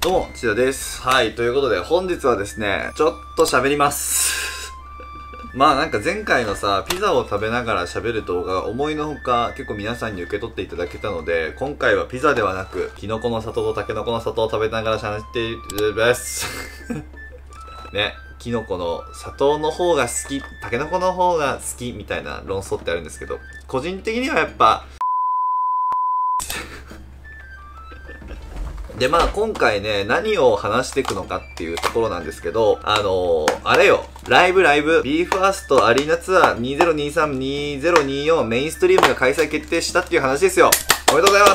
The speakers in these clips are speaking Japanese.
どうも、千田です。はい、ということで本日はですね、ちょっと喋ります。まあなんか前回のさ、ピザを食べながら喋る動画が思いのほか結構皆さんに受け取っていただけたので、今回はピザではなく、キノコの里とタケノコの里を食べながら喋っているです。ね。キノコの里の方が好き、タケノコの方が好きみたいな論争ってあるんですけど、個人的にはやっぱ、で、まあ今回ね、何を話していくのかっていうところなんですけど、あれよ、ライブ、BE:FIRST アリーナツアー2023-2024メインストリームが開催決定したっていう話ですよ。おめでとうございます。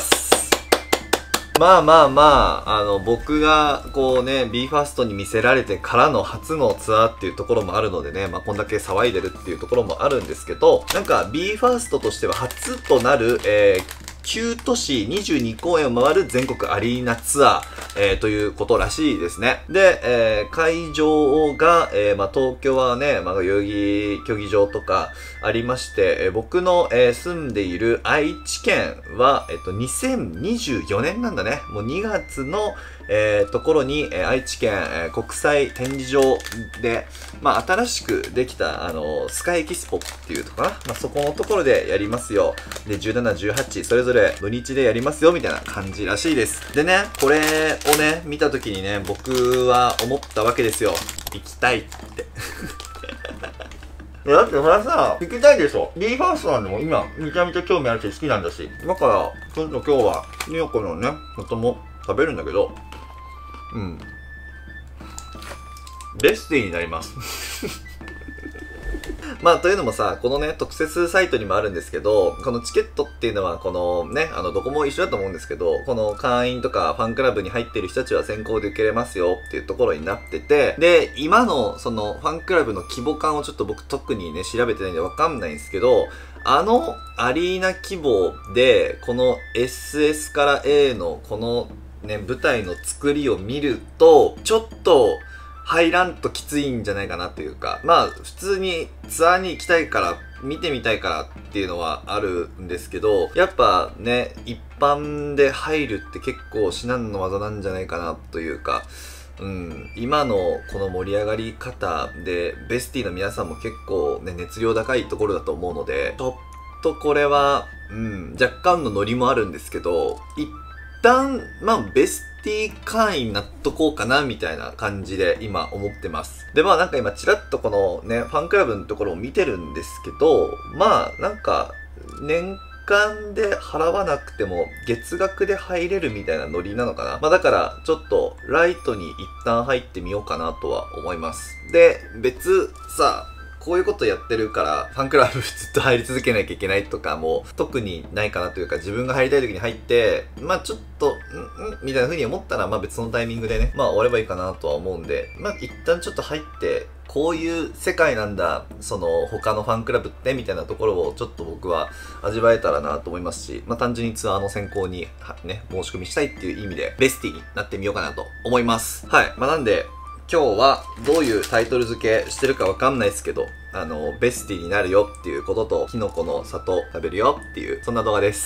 僕がこうね、BE:FIRST に見せられてからの初のツアーっていうところもあるのでね、まあこんだけ騒いでるっていうところもあるんですけど、なんか BE:FIRST としては初となる、9都市22公演を回る全国アリーナツアー、ということらしいですね。で、会場が、東京はね、代々木競技場とかありまして、僕の、住んでいる愛知県は、2024年なんだね。もう2月の、ところに、愛知県、国際展示場で、新しくできた、スカイエキスポっていうとこかな。そこのところでやりますよ。で、17、18、それぞれ土日でやりますよ、みたいな感じらしいです。でね、これをね、見たときにね、僕は思ったわけですよ。行きたいって。だってほらさ、行きたいでしょ。BE:FIRST なんでも今、めちゃめちゃ興味あるし好きなんだし。だから、ちょっと今日は、ニヨコのね、ことも食べるんだけど、ベスティになります。というのもさ、このね、特設サイトにもあるんですけど、このチケットっていうのは、このね、どこも一緒だと思うんですけど、この会員とかファンクラブに入っている人たちは先行で受けれますよっていうところになってて、で、今のそのファンクラブの規模感をちょっと僕特にね、調べてないんでわかんないんですけど、アリーナ規模で、この SS から A のこのね、舞台の作りを見ると、ちょっと、入らんときついんじゃないかなっていうか、普通にツアーに行きたいから、見てみたいからっていうのはあるんですけど、やっぱね、一般で入るって結構至難の技なんじゃないかなというか、今のこの盛り上がり方で、ベスティの皆さんも結構ね、熱量高いところだと思うので、ちょっとこれは、若干のノリもあるんですけど、一旦、ベスティ会員になっとこうかな、みたいな感じで今思ってます。で、なんか今チラッとこのね、ファンクラブのところを見てるんですけど、なんか、年間で払わなくても月額で入れるみたいなノリなのかな。だからちょっとライトに一旦入ってみようかなとは思います。で、別さ、こういうことやってるから、ファンクラブずっと入り続けなきゃいけないとかも、特にないかなというか、自分が入りたい時に入って、ちょっと、みたいな風に思ったら、別のタイミングでね、終わればいいかなとは思うんで、一旦ちょっと入って、こういう世界なんだ、その、他のファンクラブって、みたいなところをちょっと僕は味わえたらなと思いますし、単純にツアーの選考に、ね、申し込みしたいっていう意味で、ベスティになってみようかなと思います。はい。なんで、今日はどういうタイトル付けしてるかわかんないですけど、ベスティになるよっていうことと、キノコの里食べるよっていう、そんな動画です。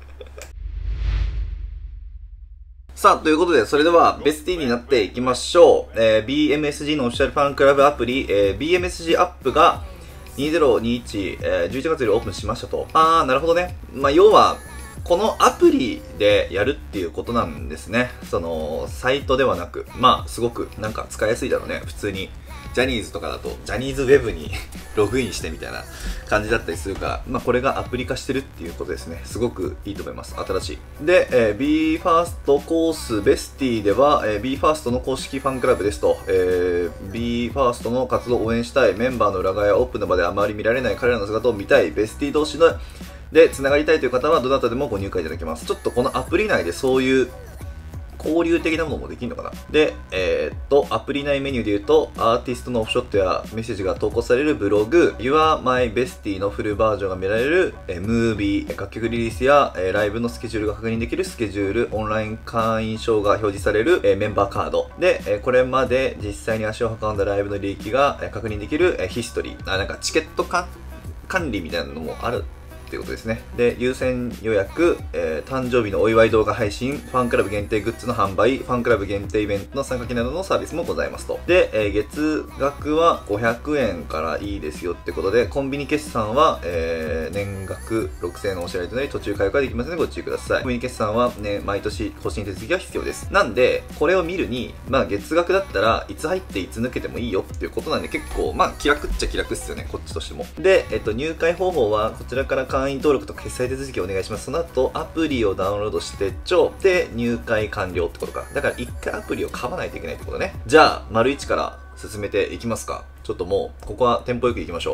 さあ、ということで、それでは、ベスティになっていきましょう。BMSG のオフィシャルファンクラブアプリ、BMSG アップが2021、11月よりオープンしましたと。なるほどね。要は、このアプリでやるっていうことなんですね。その、サイトではなく、すごくなんか使いやすいだろうね。普通に、ジャニーズとかだと、ジャニーズウェブにログインしてみたいな感じだったりするから、これがアプリ化してるっていうことですね。すごくいいと思います。新しい。で、BE:FIRST コースベスティでは、BE:FIRST の公式ファンクラブですと、BE:FIRST の活動を応援したい、メンバーの裏側やオープンの場であまり見られない彼らの姿を見たい、ベスティ同士ので、繋がりたいという方はどなたでもご入会いただけます。ちょっとこのアプリ内でそういう交流的なものもできるのかな。で、アプリ内メニューで言うと、アーティストのオフショットやメッセージが投稿されるブログ、Your My Bestie のフルバージョンが見られる、ムービー、楽曲リリースや、ライブのスケジュールが確認できるスケジュール、オンライン会員証が表示される、メンバーカード。で、これまで実際に足を運んだライブの履歴が、確認できる、ヒストリー。なんかチケット管理みたいなのもあるっていうことですね。で、優先予約、誕生日のお祝い動画配信、ファンクラブ限定グッズの販売、ファンクラブ限定イベントの参加金などのサービスもございますと。で、月額は500円からいいですよってことで、コンビニ決算は、年額6000円のお支払いとなり途中解約ができますのでご注意ください。コンビニ決算はね、毎年更新手続きが必要です。なんで、これを見るに、まあ月額だったらいつ入っていつ抜けてもいいよっていうことなんで、結構、まあ気楽っちゃ気楽っすよね、こっちとしても。で、入会方法はこちらから会員登録と決済手続きをお願いします。その後、アプリをダウンロードしてで、入会完了ってことか。だから一回アプリを買わないといけないってことね。じゃあ、丸1から進めていきますか。ちょっともう、ここはテンポよくいきましょ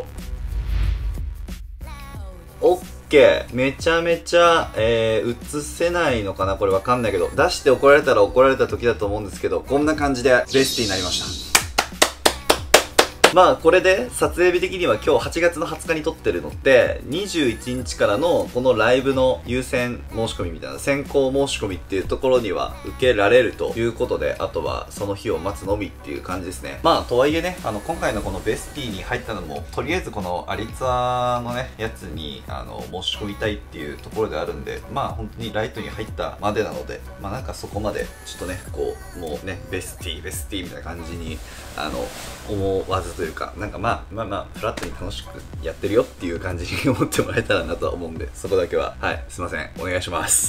う。オッケー。めちゃめちゃ、映せないのかなこれわかんないけど。出して怒られたら怒られた時だと思うんですけど、こんな感じでベスティになりました。まあこれで撮影日的には今日8月の20日に撮ってるのって21日からのこのライブの優先申し込みみたいな先行申し込みっていうところには受けられるということで、あとはその日を待つのみっていう感じですね。まあとはいえね、今回のこのベスティに入ったのもとりあえずこのアリツアのねやつに申し込みたいっていうところであるんで、まあ本当にライトに入ったまでなので、まあなんかそこまでちょっとねこうもうねベスティみたいな感じに思わずというか、なんかまあフラットに楽しくやってるよっていう感じに思ってもらえたらなとは思うんで、そこだけははいすいませんお願いします。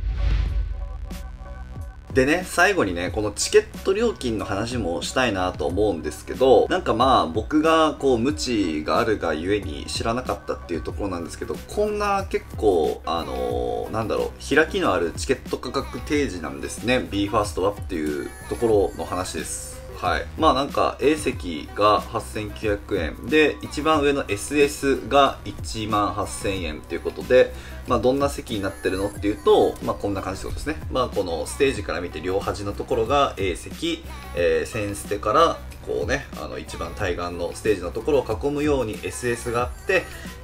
でね、最後にね、このチケット料金の話もしたいなと思うんですけど、なんかまあ僕がこう無知があるがゆえに知らなかったっていうところなんですけど、こんな結構なんだろう、開きのあるチケット価格提示なんですね。BE:FIRSTはっていうところの話です。はい。まあなんか A 席が8900円で、一番上の SS が18000円っていうことで、まあどんな席になってるのっていうと、まあこんな感じってことですね。まあこのステージから見て両端のところが A 席、1000ステからこうね、一番対岸のステージのところを囲むように SS があって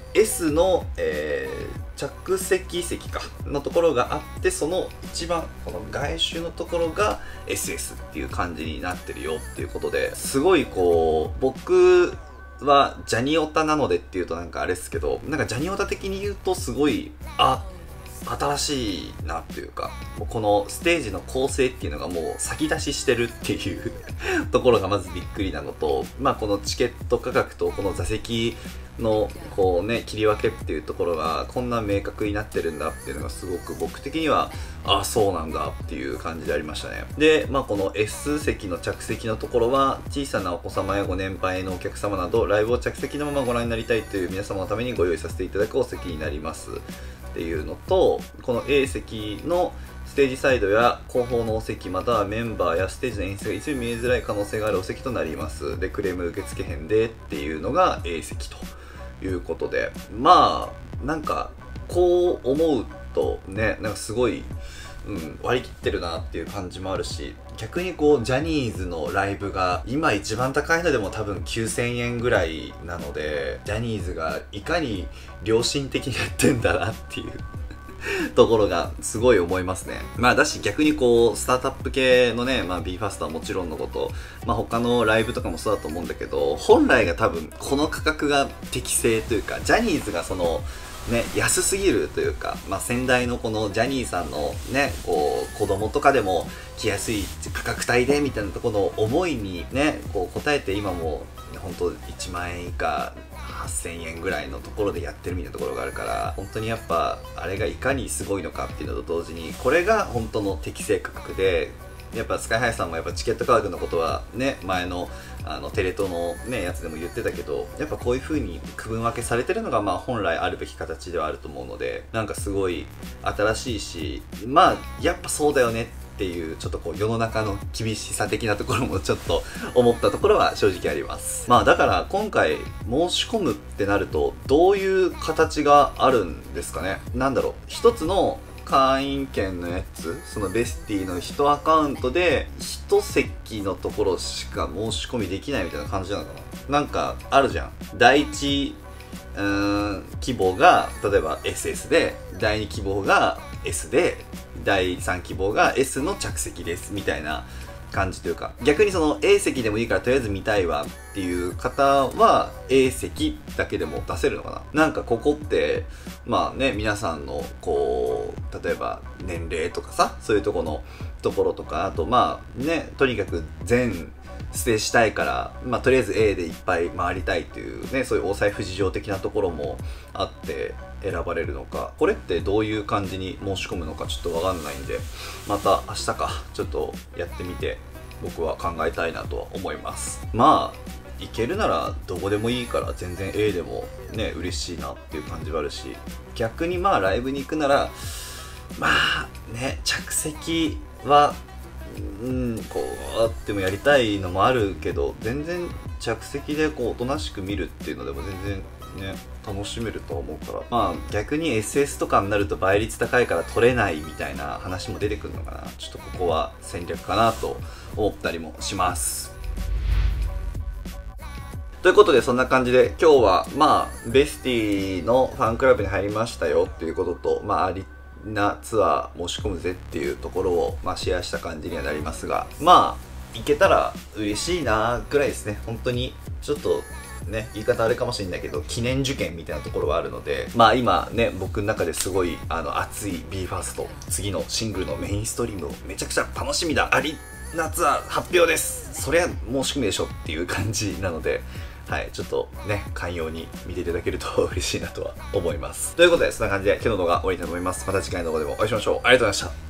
、S の、着席席かのところがあって、その一番この外周のところが SS っていう感じになってるよっていうことで、すごいこう僕はジャニオタなのでっていうとなんかあれですけど、なんかジャニオタ的に言うとすごい新しいなっていうか、もうこのステージの構成っていうのがもう先出ししてるっていうところがまずびっくりなのと、まあこのチケット価格とこの座席のこうね切り分けっていうところがこんな明確になってるんだっていうのがすごく僕的にはそうなんだっていう感じでありましたね。でまあこの S 席の着席のところは小さなお子様やご年配のお客様などライブを着席のままご覧になりたいという皆様のためにご用意させていただくお席になりますっていうのと、この A 席のステージサイドや後方のお席またはメンバーやステージの演出が一部見えづらい可能性があるお席となります。でクレーム受付編でっていうのが A 席ということで、まあなんかこう思うとね、なんかすごい、割り切ってるなっていう感じもあるし、逆にこうジャニーズのライブが今一番高いのでも多分9000円ぐらいなので、ジャニーズがいかに良心的にやってんだなっていうところがすごい思いますね。まあだし逆にこうスタートアップ系のね、まあ BE:FIRST はもちろんのこと、まあ他のライブとかもそうだと思うんだけど、本来が多分この価格が適正というか、ジャニーズがそのね、安すぎるというか、まあ、先代のこのジャニーさんのね、こう、子供とかでも来やすい価格帯でみたいなところの思いにね、こう応えて今も、本当1万円以下、8000円ぐらいのところでやってるみたいなところがあるから、本当にやっぱ、あれがいかにすごいのかっていうのと同時に、これが本当の適正価格で、やっぱスカイハイさんもやっぱチケット価格のことはね、前のテレ東のねやつでも言ってたけど、やっぱこういう風に区分分けされてるのがまあ本来あるべき形ではあると思うので、なんかすごい新しいし、まあやっぱそうだよねっていうちょっとこう世の中の厳しさ的なところもちょっと思ったところは正直あります。まあだから今回申し込むってなるとどういう形があるんですかね。なんだろう、一つの会員券のやつ、そのベスティの1アカウントで1席のところしか申し込みできないみたいな感じなのかな。なんかあるじゃん。第1希望が例えば SS で、第2希望が S で、第3希望が S の着席ですみたいな感じというか、逆にその A 席でもいいからとりあえず見たいわっていう方は A 席だけでも出せるのかな。なんかここってまあね、皆さんのこう例えば年齢とかさ、そういうところとか、あとまあね、とにかく全捨てしたいから、まあ、とりあえず A でいっぱい回りたいっていうね、そういうお財布事情的なところもあって選ばれるのか、これってどういう感じに申し込むのかちょっとわかんないんで、また明日かちょっとやってみて僕は考えたいなとは思います。まあ行けるならどこでもいいから全然 A でもね嬉しいなっていう感じはあるし、逆にまあライブに行くならまあね、着席はこうあってもやりたいのもあるけど、全然着席でこうおとなしく見るっていうのでも全然ね楽しめると思うから、まあ逆に SS とかになると倍率高いから取れないみたいな話も出てくるのかな。ちょっとここは戦略かなと思ったりもします。ということでそんな感じで今日はまあベスティのファンクラブに入りましたよっていうことと、まあアリーナツアー申し込むぜっていうところをまあシェアした感じにはなりますが、まあ行けたら嬉しいなぐらいですね。本当にちょっとね、言い方あれかもしれないけど記念受験みたいなところはあるので、まあ今ね僕の中ですごい熱い BE:FIRST 次のシングルのメインストリームをめちゃくちゃ楽しみだ、アリーナツアー発表です、そりゃ申し込みでしょっていう感じなので、はい、ちょっとね、寛容に見ていただけると嬉しいなとは思います。ということで、そんな感じで今日の動画終わりたいと思います。また次回の動画でもお会いしましょう。ありがとうございました。